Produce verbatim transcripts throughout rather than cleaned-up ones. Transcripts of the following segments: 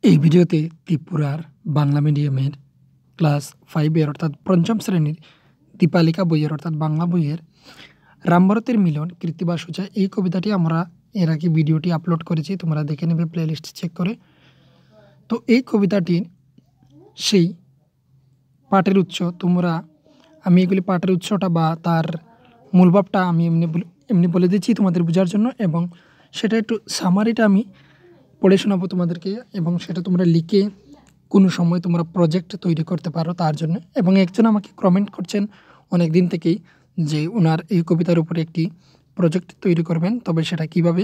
এই ভিডিওতে ত্রিপুরার বাংলা মিডিয়ামের ক্লাস ফাইভের অর্থাৎ পঞ্চম শ্রেণীর দীপালিকা বইয়ের অর্থাৎ বাংলা বইয়ের রামভরতের মিলন কৃত্তিবাস সূচা এই কবিতাটি আমরা এর আগে ভিডিওটি আপলোড করেছি, তোমরা দেখে নেবে প্লেলিস্ট চেক করে। তো এই কবিতাটির সেই পাঠের উৎস তোমরা আমি এগুলি পাঠের উৎসটা বা তার মূলভাবটা আমি এমনি এমনি বলে দিচ্ছি তোমাদের বোঝার জন্য, এবং সেটা একটু সামারিটা আমি পড়ে শোনাবো তোমাদেরকে, এবং সেটা তোমরা লিখে কোনো সময় তোমরা প্রজেক্ট তৈরি করতে পারো তার জন্য। এবং একজন আমাকে কমেন্ট করছেন অনেক দিন থেকেই যে ওনার এই কবিতার উপরে একটি প্রজেক্ট তৈরি করবেন, তবে সেটা কিভাবে,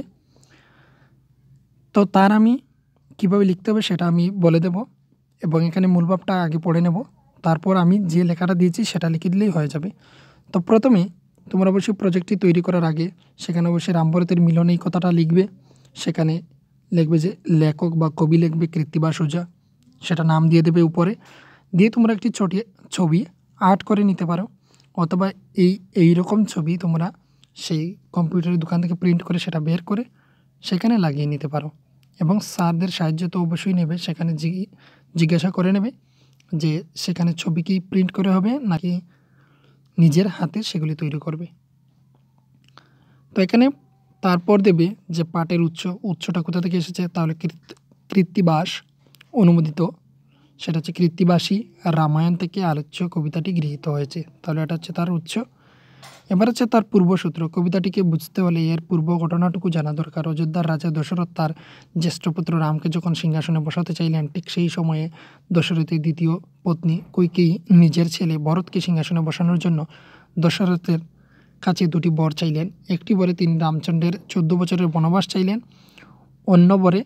তো তার আমি কিভাবে লিখতে হবে সেটা আমি বলে দেব, এবং এখানে মূলভাবটা আগে পড়ে নেব, তারপর আমি যে লেখাটা দিয়েছি সেটা লিখে দিলেই হয়ে যাবে। তো প্রথমে তোমরা অবশ্যই প্রজেক্টটি তৈরি করার আগে সেখানে অবশ্যই রামভরতের মিলন এই কথাটা লিখবে। সেখানে লিখবে যে লেখক বা কবি লিখবে কৃত্তিবাস ওঝা, সেটা নাম দিয়ে দেবে উপরে, দিয়ে তোমরা একটি ছোটি ছবি আর্ট করে নিতে পারো, অথবা এই এই রকম ছবি তোমরা সেই কম্পিউটারের দোকান থেকে প্রিন্ট করে সেটা বের করে সেখানে লাগিয়ে নিতে পারো। এবং স্যারদের সাহায্য তো অবশ্যই নেবে, সেখানে জিজ্ঞাসা করে নেবে যে সেখানে ছবি কি প্রিন্ট করে হবে নাকি নিজের হাতে সেগুলি তৈরি করবে। তো এখানে তারপর দেবে যে পাঠের উৎস, উৎসটা কোথা থেকে এসেছে, তাহলে কৃত্তিবাস অনুমোদিত, সেটা হচ্ছে কৃত্তিবাসী রামায়ণ থেকে আলোচ্য কবিতাটি গৃহীত হয়েছে, তাহলে এটা হচ্ছে তার উৎস। এবার হচ্ছে তার পূর্বসূত্র। কবিতাটিকে বুঝতে হলে এর পূর্ব ঘটনাটুকু জানা দরকার। অযোধ্যার রাজা দশরথ তার জ্যেষ্ঠপুত্র রামকে যখন সিংহাসনে বসাতে চাইলেন, ঠিক সেই সময়ে দশরথের দ্বিতীয় পত্নী কইকেয়ী নিজের ছেলে ভরতকে সিংহাসনে বসানোর জন্য দশরথের কাছে দুটি বর চাইলেন। একটি বরে তিনি রামচন্দ্রের চোদ্দ বছরের বনবাস চাইলেন, অন্য বরে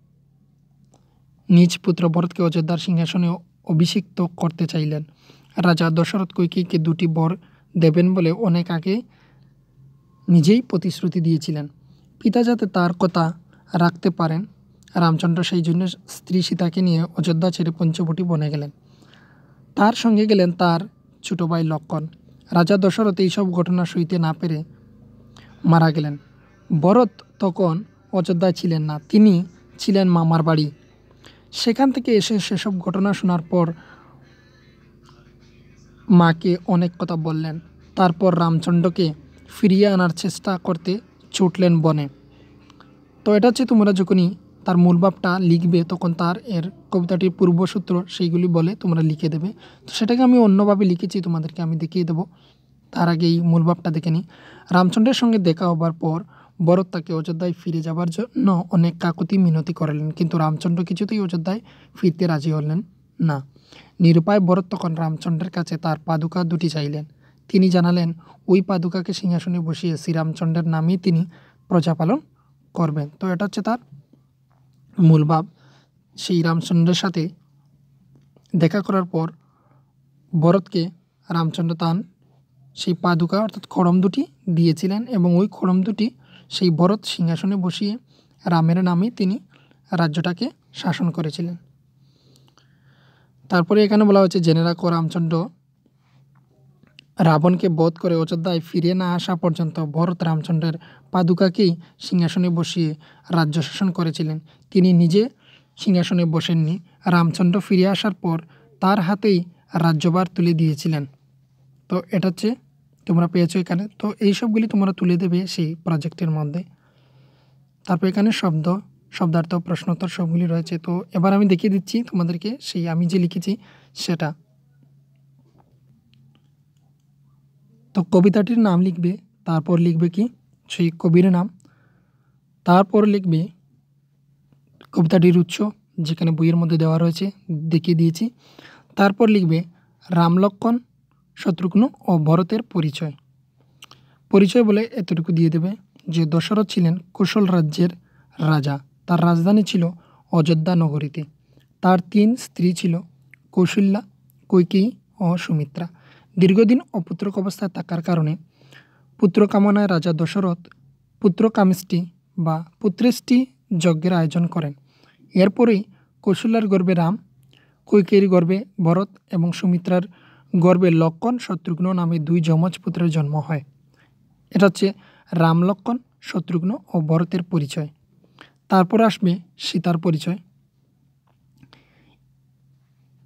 নিজ পুত্র ভরতকে অযোধ্যার সিংহাসনে অভিষিক্ত করতে চাইলেন। রাজা দশরথ কইকেয়ীকে দুটি বর দেবেন বলে অনেক আগে নিজেই প্রতিশ্রুতি দিয়েছিলেন। পিতা যাতে তার কথা রাখতে পারেন, রামচন্দ্র সেই জন্য স্ত্রী সীতাকে নিয়ে অযোধ্যা ছেড়ে পঞ্চবটি বনে গেলেন। তার সঙ্গে গেলেন তার ছোট ভাই লক্ষণ। রাজা দশরথ এইসব ঘটনা সইতে না পেরে মারা গেলেন। ভরত তখন অযোধ্যায় ছিলেন না, তিনি ছিলেন মামার বাড়ি। সেখান থেকে এসে সেসব ঘটনা শোনার পর মাকে অনেক কথা বললেন। তারপর রামচন্দ্রকে ফিরিয়ে আনার চেষ্টা করতে ছুটলেন বনে। তো এটা হচ্ছে তোমরা যখনই তার মূলভাবটা লিখবে তখন তার এর কবিতাটির পূর্বসূত্র সেইগুলি বলে তোমরা লিখে দেবে। তো সেটাকে আমি অন্যভাবে লিখেছি, তোমাদেরকে আমি দেখিয়ে দেবো। তার আগে এই মূলভাবটা দেখে নিই। রামচন্দ্রের সঙ্গে দেখা হবার পর ভরত তাকে অযোধ্যায় ফিরে যাবার জন্য অনেক কাকুতি মিনতি করলেন, কিন্তু রামচন্দ্র কিছুতেই অযোধ্যায় ফিরতে রাজি হলেন না। নিরুপায় ভরত তখন রামচন্দ্রের কাছে তার পাদুকা দুটি চাইলেন। তিনি জানালেন ওই পাদুকাকে সিংহাসনে বসিয়ে শ্রীরামচন্দ্রের নামেই তিনি প্রজাপালন করবেন। তো এটা হচ্ছে তার মূল ভাব। সেই রামচন্দ্রের সাথে দেখা করার পর ভরতকে রামচন্দ্র তান সেই পাদুকা অর্থাৎ খড়ম দুটি দিয়েছিলেন, এবং ওই খড়ম দুটি সেই ভরত সিংহাসনে বসিয়ে রামের নামে তিনি রাজ্যটাকে শাসন করেছিলেন। তারপরে এখানে বলা হচ্ছে জেনে রাখো রামচন্দ্র রাবণকে বধ করে অযোধ্যায় ফিরে না আসা পর্যন্ত ভরত রামচন্দ্রের পাদুকাকেই সিংহাসনে বসিয়ে রাজ্য শাসন করেছিলেন। তিনি নিজে সিংহাসনে বসেননি। রামচন্দ্র ফিরে আসার পর তার হাতেই রাজ্যভার তুলে দিয়েছিলেন। তো এটা হচ্ছে তোমরা পেয়েছো এখানে। তো এই সবগুলি তোমরা তুলে দেবে সেই প্রজেক্টের মধ্যে। তারপর এখানে শব্দ শব্দার্থ প্রশ্নোত্তর সবগুলি রয়েছে। তো এবার আমি দেখিয়ে দিচ্ছি তোমাদেরকে সেই আমি যে লিখেছি সেটা। তো কবিতাটির নাম লিখবে, তারপর লিখবে কি সেই কবির নাম, তারপর লিখবে কবিতাটির উৎস যেখানে বইয়ের মধ্যে দেওয়া রয়েছে দেখিয়ে দিয়েছি, তারপর লিখবে রাম লক্ষণ শত্রুঘ্ন ও ভরতের পরিচয়। পরিচয় বলে এতটুকু দিয়ে দেবে যে দশরথ ছিলেন কৌশল রাজ্যের রাজা, তার রাজধানী ছিল অযোধ্যা নগরীতে। তার তিন স্ত্রী ছিল কৌশল্যা, কৈকেয়ী ও সুমিত্রা। দীর্ঘদিন অপুত্রক অবস্থায় থাকার কারণে পুত্র কামনায় রাজা দশরথ পুত্রকামেষ্টি বা পুত্রেষ্টি যজ্ঞের আয়োজন করেন। এরপরেই কৌশল্যার গর্ভে রাম, কৈকেয়ীর গর্ভে ভরত এবং সুমিত্রার গর্ভে লক্ষণ শত্রুঘ্ন নামে দুই যমজ পুত্রের জন্ম হয়। এটা হচ্ছে রাম লক্ষণ শত্রুঘ্ন ও ভরতের পরিচয়। তারপর আসবে সীতার পরিচয়।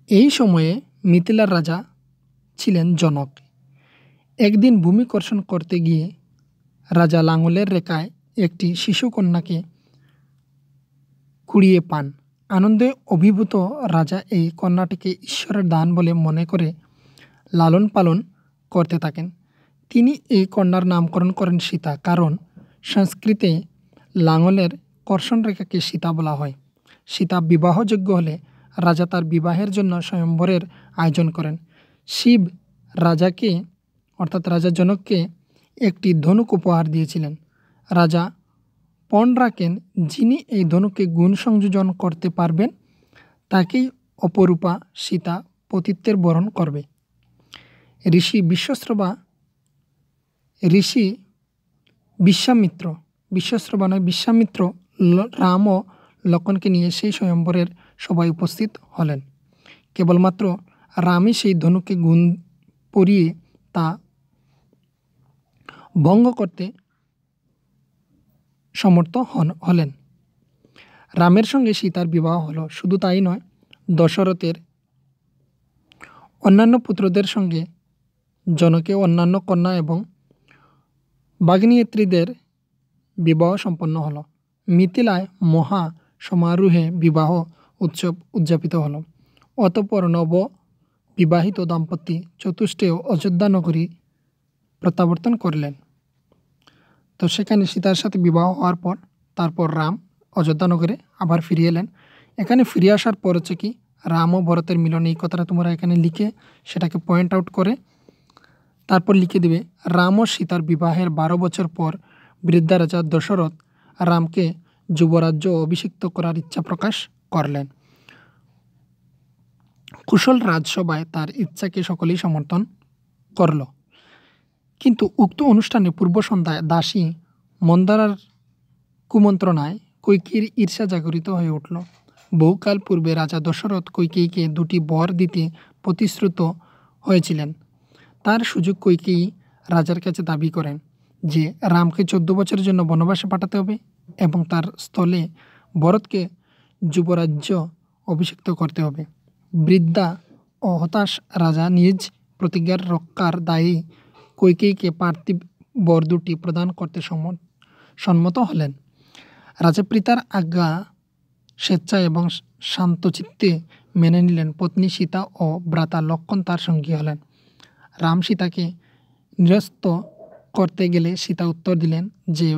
এই সময়ে মিথিলার রাজা ছিলেন জনক। একদিন ভূমিকর্ষণ করতে গিয়ে রাজা লাঙলের রেখায় একটি শিশুকন্যাকে কুড়িয়ে পান। আনন্দে অভিভূত রাজা এই কন্যাটিকে ঈশ্বরের দান বলে মনে করে লালন পালন করতে থাকেন। তিনি এই কন্যার নামকরণ করেন সীতা, কারণ সংস্কৃতে লাঙলের কর্ষণ রেখাকে সীতা বলা হয়। সীতা বিবাহযোগ্য হলে রাজা তার বিবাহের জন্য স্বয়ম্বরের আয়োজন করেন। শিব রাজাকে অর্থাৎ রাজা জনককে একটি ধনুক উপহার দিয়েছিলেন। রাজা পণ রাখেন, যিনি এই ধনুকে গুণ সংযোজন করতে পারবেন তাকেই অপরূপা সীতা পতিত্বের বরণ করবে। ঋষি বিশ্বশ্রবা ঋষি বিশ্বামিত্র বিশ্বশ্রবা নয় বিশ্বামিত্র রাম ও লক্ষণকে নিয়ে সেই স্বয়ম্বরের সভায় উপস্থিত হলেন। কেবলমাত্র রামই সেই ধনুকে গুণ পরিয়ে তা ভঙ্গ করতে সমর্থ হন হলেন রামের সঙ্গে সীতার বিবাহ হলো। শুধু তাই নয়, দশরথের অন্যান্য পুত্রদের সঙ্গে জনকে অন্যান্য কন্যা এবং ভগ্নিনেত্রীদের বিবাহ সম্পন্ন হলো। মিথিলায় মহা সমারোহে বিবাহ উৎসব উদযাপিত হলো। অতঃপর নব বিবাহিত দম্পতি চতুষ্টেয় অযোধ্যা নগরী প্রত্যাবর্তন করলেন। তো সেখানে সীতার সাথে বিবাহ হওয়ার পর তারপর রাম অযোধ্যা নগরে আবার ফিরে এলেন। এখানে ফিরে আসার পর হচ্ছে কি রাম ও ভরতের মিলন, এই কথাটা তোমরা এখানে লিখে সেটাকে পয়েন্ট আউট করে তারপর লিখে দেবে রাম ও সীতার বিবাহের বারো বছর পর বৃদ্ধা রাজা দশরথ রামকে যুবরাজ্য অভিষিক্ত করার ইচ্ছা প্রকাশ করলেন। কুশল রাজসভায় তার ইচ্ছাকে সকলেই সমর্থন করল। কিন্তু উক্ত অনুষ্ঠানে পূর্ব সন্ধ্যায় দাসী মন্দারার কুমন্ত্রণায় কৈকেয়ীর ঈর্ষা জাগরিত হয়ে উঠল। বহুকাল পূর্বে রাজা দশরথ কৈকেয়ীকে দুটি বর দিতে প্রতিশ্রুত হয়েছিলেন। তার সুযোগ কৈকেয়ী রাজার কাছে দাবি করেন যে রামকে চোদ্দ বছরের জন্য বনবাসে পাঠাতে হবে এবং তার স্থলে ভরতকে যুবরাজ্য অভিষিক্ত করতে হবে। বৃদ্ধা ও হতাশ রাজা নিজ প্রতিজ্ঞার রক্ষার দায়ী কৈকেয়ীকে পার্থিব বর দুটি প্রদান করতে সম্মত হলেন। রাজা পিতার আজ্ঞা স্বেচ্ছায় এবং শান্তচিত্তে মেনে নিলেন। পত্নী সীতা ও ভ্রাতা লক্ষণ তার সঙ্গী হলেন। রাম সীতাকে নিরস্ত করতে গেলে সীতা উত্তর দিলেন যে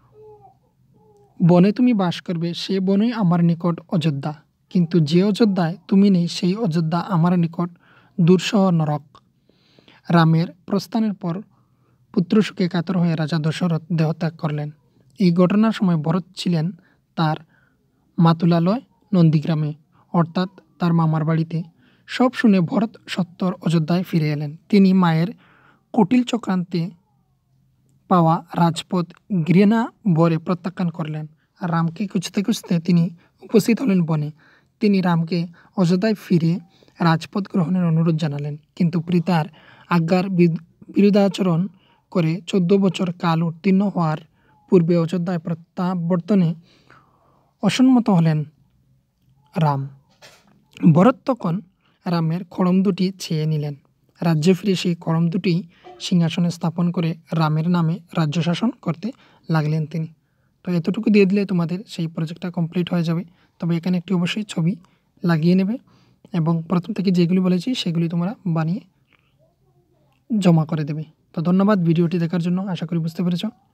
বনে তুমি বাস করবে সে বনই আমার নিকট অযোধ্যা, কিন্তু যে অযোধ্যায় তুমি নেই সেই অযোধ্যা আমার নিকট দুঃসহ নরক। রামের প্রস্থানের পর পুত্রশোকে কাতর হয়ে রাজা দশরথ দেহত্যাগ করলেন। এই ঘটনার সময় ভরত ছিলেন তার মাতুলালয় নন্দীগ্রামে, অর্থাৎ তার মামার বাড়িতে। সব শুনে ভরত সত্বর অযোধ্যায় ফিরে এলেন। তিনি মায়ের কুটিল চক্রান্তে পাওয়া রাজপথ ঘৃণা বরে প্রত্যাখ্যান করলেন। রামকে খুঁজতে খুঁজতে তিনি উপস্থিত হলেন বনে। তিনি রামকে অযোধ্যায় ফিরে রাজপথ গ্রহণের অনুরোধ জানালেন, কিন্তু পিতার আজ্ঞার বিরুদ্ধাচরণ করে চোদ্দ বছর কাল উত্তীর্ণ হওয়ার পূর্বে অযোধ্যায় প্রত্যাবর্তনে অসম্মত হলেন রাম। ভরত তখন রামের খড়ম দুটি ছেয়ে নিলেন। রাজ্যে ফিরে সেই খড়ম দুটি সিংহাসনে স্থাপন করে রামের নামে রাজ্য শাসন করতে লাগলেন তিনি। তো এতটুকু দিয়ে দিলে তোমাদের সেই প্রজেক্টটা কমপ্লিট হয়ে যাবে। তবে এখানে একটি অবশ্যই ছবি লাগিয়ে নেবে এবং প্রথম থেকে যেগুলি বলেছি সেগুলি তোমরা বানিয়ে জমা করে দেবে। তো ধন্যবাদ ভিডিওটি দেখার জন্য, আশা করি বুঝতে পেরেছ।